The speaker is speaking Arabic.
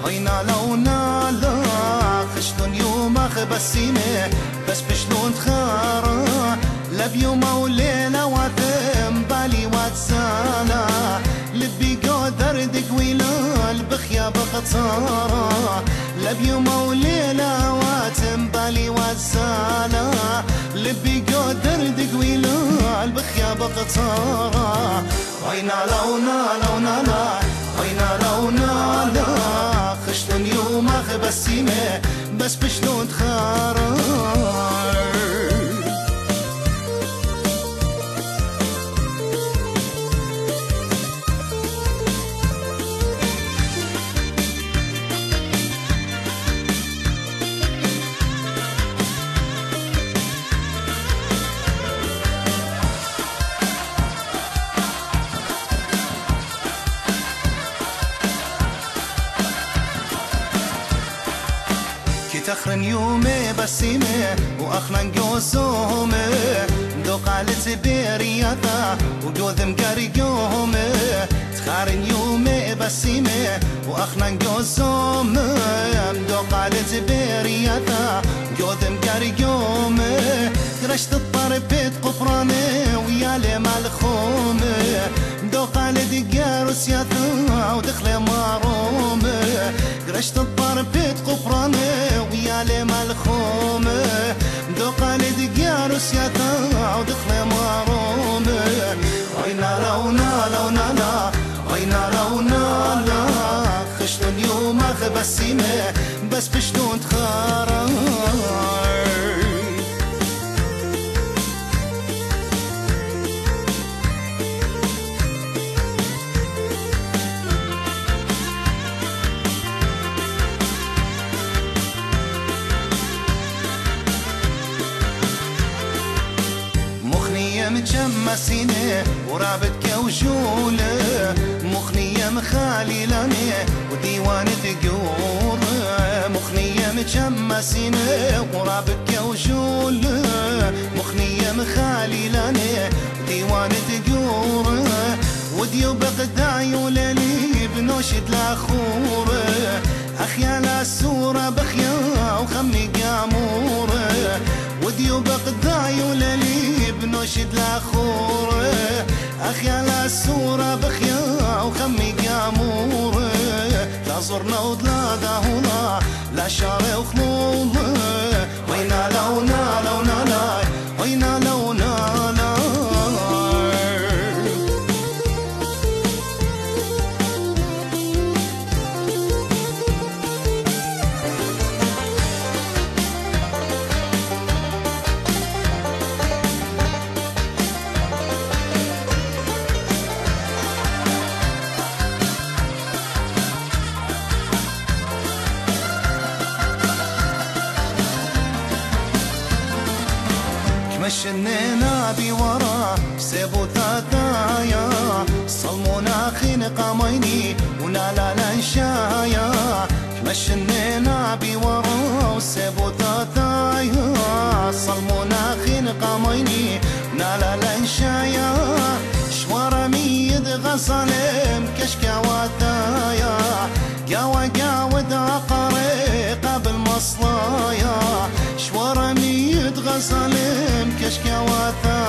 وينا لو نالا خشتون يوم بسيمة بس بشلون تخارا لبيوم وليلة واتم بالي واتسالا لبي قدر دقويلا البخيا بخطارا لبيوم وليلة واتم بالي واتسالا لبي قدر دقويلا البخيا بخطارا وينا لو نالا وينا لو نالا خشتون يوم بسيمة بس بشلون تخارا تخرن يومي بسيمة وأخلن قوسومة دو قالت بيرياتا وقوذم قاري قومة تخارن يومي بسيمة وأخلن قوسومة دو قالت بيرياتا وقوذم قاري قومة قرشت الطربيت قفراني ويالي مالخومة دو قالت قاروسياتا ودخلي مارومة قرشت الطربيت قفراني ويالي مالخومة دو قالد قياروس ياتا ودخلي مارومة وينا لو نالا وينا لو نالا خشتون يوم بسيمة بس بشلون تخارا متشمسينه ورابط كوجوله مخنية مخاليلانه وديوانة تقور مخنية متشمسينه ورابط كوجوله مخنية مخاليلانه وديوانة تقور وديو بغداي وليلي بنوشد لاخوره اخيال السورة بخيا وخمي قاموره وديو بغداي وليلي بنوشد لاخوره اخيال السورة بخيا وخمي قاموره لا صرنا ولا داهولا لا شارع وخلوله وينا لو نالا وينا لو نالا مشنينا بورا سيبو تاتايا صلمونا خنق ميني ونالا لنشايا مشنينا بورا سيبو تاتايا صلمونا خنق ميني ونالا لنشايا شوارا ميد غصالم كشكا واتايا قاوة داقري قبل مصلايا شوارا ميد غصالم كشكا واتايا